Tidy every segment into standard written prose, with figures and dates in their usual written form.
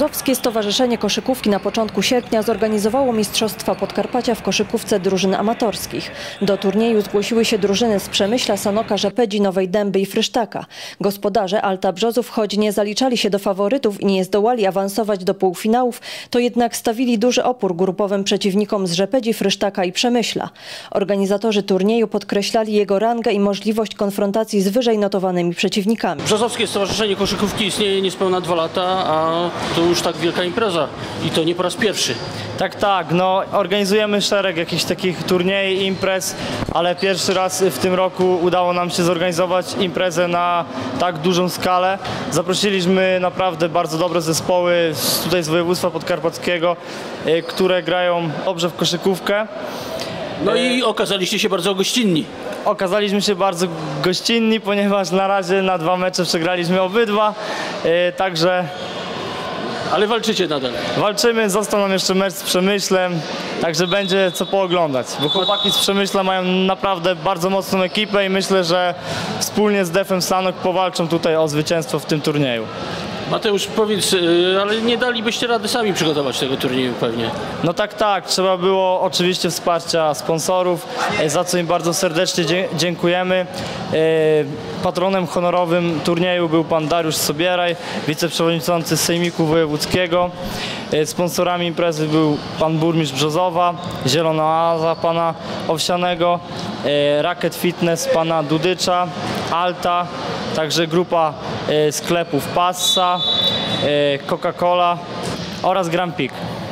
Brzozowskie Stowarzyszenie Koszykówki na początku sierpnia zorganizowało Mistrzostwa Podkarpacia w koszykówce drużyn amatorskich. Do turnieju zgłosiły się drużyny z Przemyśla, Sanoka, Rzepedzi, Nowej Dęby i Frysztaka. Gospodarze Alta Brzozów, choć nie zaliczali się do faworytów i nie zdołali awansować do półfinałów, to jednak stawili duży opór grupowym przeciwnikom z Rzepedzi, Frysztaka i Przemyśla. Organizatorzy turnieju podkreślali jego rangę i możliwość konfrontacji z wyżej notowanymi przeciwnikami. Brzozowskie Stowarzyszenie Koszykówki istnieje niespełna 2 lata, a to już tak wielka impreza i to nie po raz pierwszy. Tak, no organizujemy szereg jakichś takich turniejów, imprez, ale pierwszy raz w tym roku udało nam się zorganizować imprezę na tak dużą skalę. Zaprosiliśmy naprawdę bardzo dobre zespoły tutaj z województwa podkarpackiego, które grają dobrze w koszykówkę. No i okazaliście się bardzo gościnni. Okazaliśmy się bardzo gościnni, ponieważ na razie na 2 mecze przegraliśmy obydwa, także... Ale walczycie nadal. Walczymy, został nam jeszcze mecz z Przemyślem, także będzie co pooglądać. Bo chłopaki z Przemyśla mają naprawdę bardzo mocną ekipę i myślę, że wspólnie z Defem Sanok powalczą tutaj o zwycięstwo w tym turnieju. Mateusz, powiedz, ale nie dalibyście rady sami przygotować tego turnieju pewnie? No tak, trzeba było oczywiście wsparcia sponsorów, za co im bardzo serdecznie dziękujemy. Patronem honorowym turnieju był pan Dariusz Sobieraj, wiceprzewodniczący Sejmiku Wojewódzkiego. Sponsorami imprezy był pan burmistrz Brzozowa, Zielona Oaza pana Owsianego, Racket Fitness pana Dudycza, Alta, także grupa sklepów Passa, Coca-Cola oraz Grand Peak.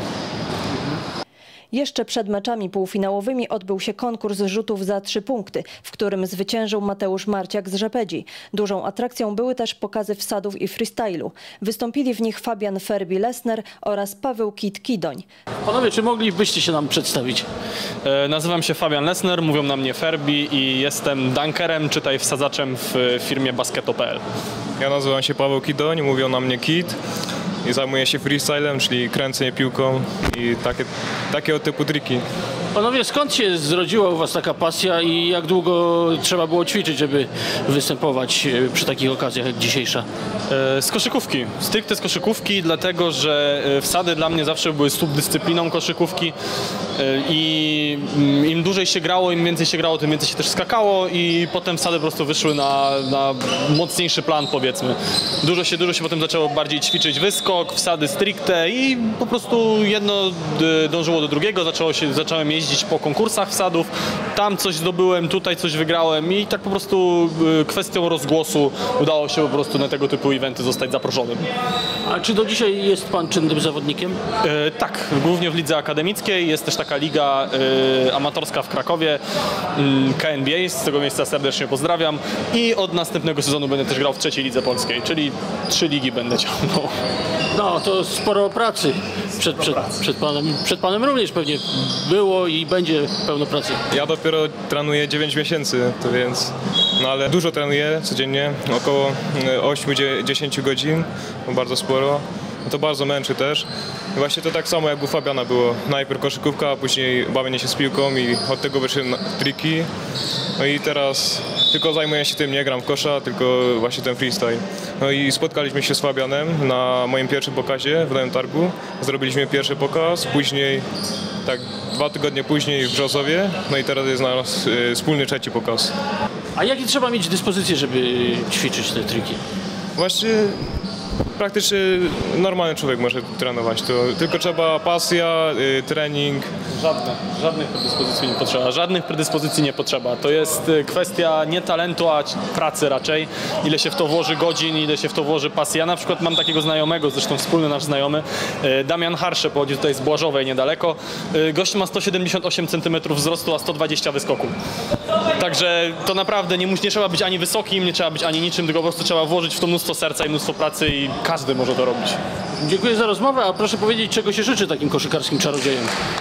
Jeszcze przed meczami półfinałowymi odbył się konkurs rzutów za 3 punkty, w którym zwyciężył Mateusz Marciak z Rzepedzi. Dużą atrakcją były też pokazy wsadów i freestylu. Wystąpili w nich Fabian Ferbi-Lesner oraz Paweł Kit-Kidoń. Panowie, czy moglibyście się nam przedstawić? Nazywam się Fabian Lesner, mówią na mnie Ferbi i jestem dunkerem, czytaj wsadzaczem w firmie Basketo.pl. Ja nazywam się Paweł Kidoń, mówią na mnie Kit i zajmuję się freestylem, czyli kręcenie piłką i takiego typu triki. Panowie, skąd się zrodziła u was taka pasja i jak długo trzeba było ćwiczyć, żeby występować przy takich okazjach jak dzisiejsza? Z koszykówki, stricte z koszykówki, dlatego że wsady dla mnie zawsze były subdyscypliną koszykówki i im dłużej się grało, im więcej się grało, tym więcej się też skakało i potem wsady po prostu wyszły na mocniejszy plan, powiedzmy. Dużo się potem zaczęło bardziej ćwiczyć wyskok, wsady stricte i po prostu jedno dążyło do drugiego, zacząłem jeździć po konkursach wsadów, tam coś zdobyłem, tutaj coś wygrałem i tak po prostu kwestią rozgłosu udało się po prostu na tego typu eventy zostać zaproszonym. A czy do dzisiaj jest pan czynnym zawodnikiem? Tak, głównie w lidze akademickiej. Jest też taka liga amatorska w Krakowie, KNBA, z tego miejsca serdecznie pozdrawiam i od następnego sezonu będę też grał w 3. lidze polskiej, czyli 3 ligi będę ciągnął. No, to sporo pracy przed panem również pewnie było i będzie pełno pracy. Ja dopiero trenuję 9 miesięcy, to więc, no ale dużo trenuję codziennie, około 8-10 godzin, bardzo sporo. To bardzo męczy też. I właśnie to tak samo jak u Fabiana było. Najpierw koszykówka, a później bawienie się z piłką i od tego wyszły triki. No i teraz tylko zajmuję się tym, nie gram w kosza, tylko właśnie ten freestyle. No i spotkaliśmy się z Fabianem na moim pierwszym pokazie w Nowym Targu. Zrobiliśmy pierwszy pokaz, później, tak 2 tygodnie później w Brzozowie. No i teraz jest nasz wspólny 3. pokaz. A jakie trzeba mieć dyspozycje, żeby ćwiczyć te triki? Właśnie praktycznie normalny człowiek może trenować, to tylko trzeba pasja, trening. Żadnych predyspozycji nie potrzeba. Żadnych predyspozycji nie potrzeba. To jest kwestia nie talentu, a pracy raczej. Ile się w to włoży godzin, ile się w to włoży pasji. Ja na przykład mam takiego znajomego, zresztą wspólny nasz znajomy, Damian Harsze, pochodzi tutaj z Błażowej niedaleko. Gość ma 178 cm wzrostu, a 120 wyskoku. Także to naprawdę nie trzeba być ani wysokim, nie trzeba być ani niczym, tylko po prostu trzeba włożyć w to mnóstwo serca i mnóstwo pracy i każdy może to robić. Dziękuję za rozmowę, a proszę powiedzieć, czego się życzy takim koszykarskim czarodziejem?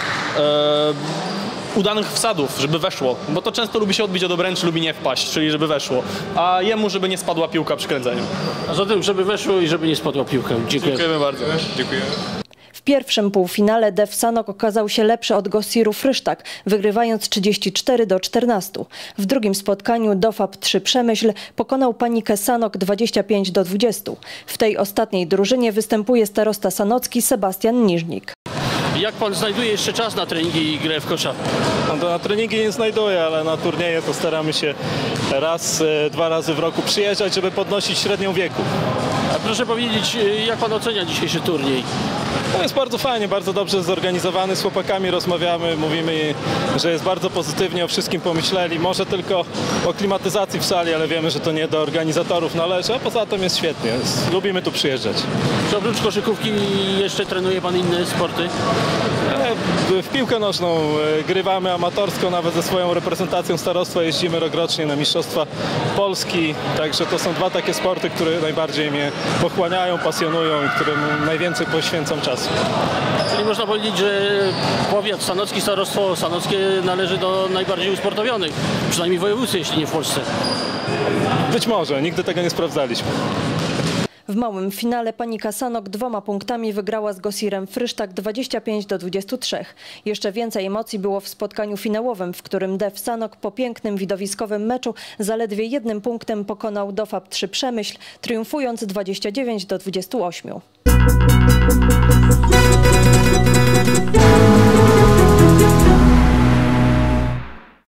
Udanych wsadów, żeby weszło, bo to często lubi się odbić od obręczy, lubi nie wpaść, czyli żeby weszło, a jemu, żeby nie spadła piłka przy kręceniu. A zatem, żeby weszło i żeby nie spadła piłka. Dziękuję. Dziękujemy bardzo. Dziękuję. pierwszym półfinale Def Sanok okazał się lepszy od Gossiru Frysztak, wygrywając 34-14. W drugim spotkaniu Dofab 3 Przemyśl pokonał Panikę Sanok 25-20. W tej ostatniej drużynie występuje starosta sanocki Sebastian Niżnik. Jak pan znajduje jeszcze czas na treningi i grę w kosza? No to na treningi nie znajduję, ale na turnieje to staramy się raz, 2 razy w roku przyjeżdżać, żeby podnosić średnią wieku. A proszę powiedzieć, jak pan ocenia dzisiejszy turniej? No jest bardzo fajnie, bardzo dobrze zorganizowany, z chłopakami rozmawiamy, mówimy, że jest bardzo pozytywnie, o wszystkim pomyśleli. Może tylko o klimatyzacji w sali, ale wiemy, że to nie do organizatorów należy, a poza tym jest świetnie. Lubimy tu przyjeżdżać. Czy oprócz koszykówki jeszcze trenuje pan inne sporty? W piłkę nożną grywamy amatorsko, nawet ze swoją reprezentacją starostwa jeździmy rokrocznie na Mistrzostwa Polski, także to są 2 takie sporty, które najbardziej mnie pochłaniają, pasjonują i którym najwięcej poświęcam czasu. Czyli można powiedzieć, że powiat sanocki, starostwo sanockie należy do najbardziej usportowionych, przynajmniej w województwie, jeśli nie w Polsce. Być może, nigdy tego nie sprawdzaliśmy. W małym finale Panika Sanok 2 punktami wygrała z Gossirem Frysztak 25-23. Jeszcze więcej emocji było w spotkaniu finałowym, w którym Def Sanok po pięknym widowiskowym meczu zaledwie 1 punktem pokonał Dofab 3 Przemyśl, triumfując 29-28.